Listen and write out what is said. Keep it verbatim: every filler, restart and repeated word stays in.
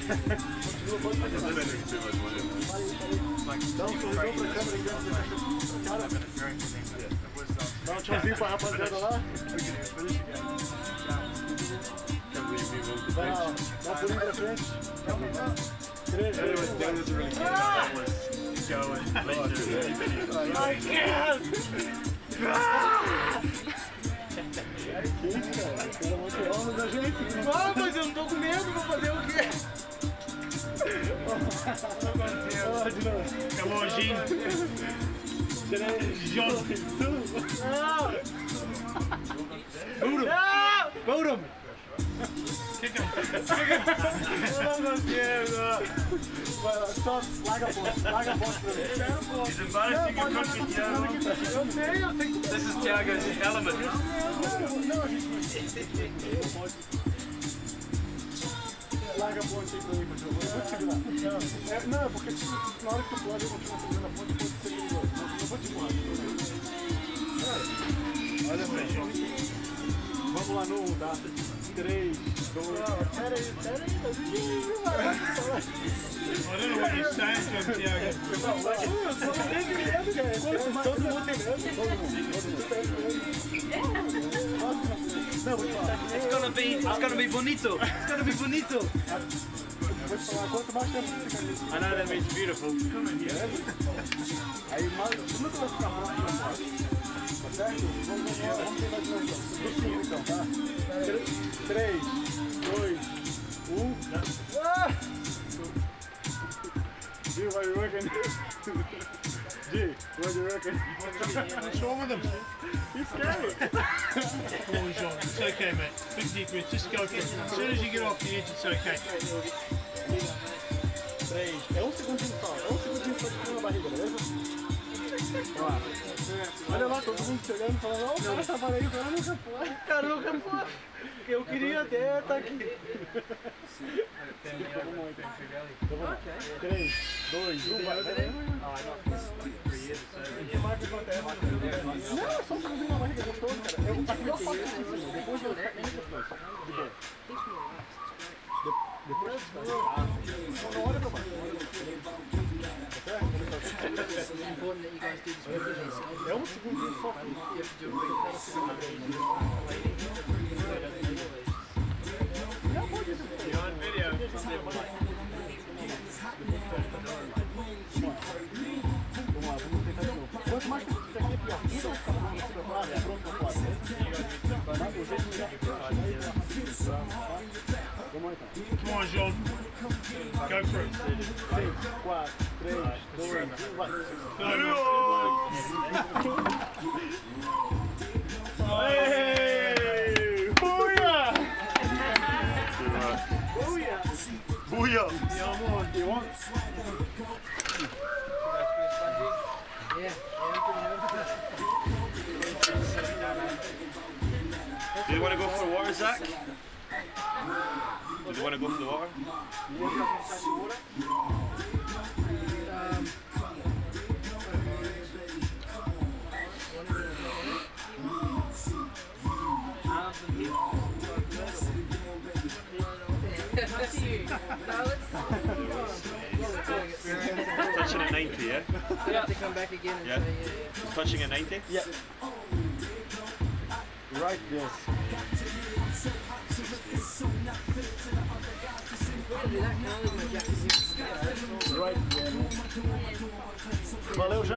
Continua, pode fazer mais. Dá um sorrisão pra câmera aqui. Dá um tchauzinho pra rapaziada lá. Vai lá, dá um pulinho pra frente. Três, dois, Ah, mas eu não tô com medo, vou fazer o quê? Acabou, Não! Não! não consigo! Vai lá, só larga a ponte, larga a ponte pra mim. He's embarrassing your country, Thiago. Eu sei, eu sei que... This is Thiago's element. Não, a gente não pode. Larga a ponte aí pra mim, por favor. Eu vou te segurar. É, não, é porque na hora que tu pode, eu continuo segurando a ponte, pode ser perigoso. Não, eu vou te empurrar. Olha pra gente. Vamos lá no um, tá? três, dois... Pera aí, pera aí. I don't know what you're saying to him, Thiago. Todo mundo tem medo. Todo mundo. It's gonna be, it's gonna be bonito. It's gonna be bonito. Vou te falar, quanto mais tempo você fica nisso. I know that means beautiful. Aí mais... Nunca vai ficar muito mais fácil. Tá certo? Vamos tentar de novo. Do cinco então, tá? três, dois, um... G, what do you reckon? G, what do you reckon? What's wrong with him? He's scary. Come on, John. It's okay, mate. Big deep breath. Just go for it. As soon as you get off the edge, it's okay. três. É um segundinho só. É um segundinho só de frio na barriga, beleza? Ó. Olha lá, todo mundo chegando falando, ó, o cara tava aí, o cara nunca foi. O cara nunca foi. Eu queria até estar aqui. Então vamos lá. três, dois, um, vai. Não, só um segundinho na barriga, gostoso, cara. Eu tá com meu foco em cima, depois eu ficar bem gostoso. De boa. Depois não olha pra baixo. É um segundinho só. Não pode isso. You're on video. Vamos lá, vamos tentar de novo. Quanto mais tempo você aqui, pior. Isso vai ficar bom, você vai falar, é pronto pra fora. Vai do jeito que vamos lá então. Come on, John. Go for it. seis, quatro, três, dois, um, vai. Hey! Booyah! Booyah! Booyah! You want? Yeah. Do you want to go for the water, Zach? Do you want to go for the water? Touching at ninety, yeah? We have to come back again and Yeah. say, yeah, yeah. Touching at ninety? Yeah. Right this. Right there. Valeu, já.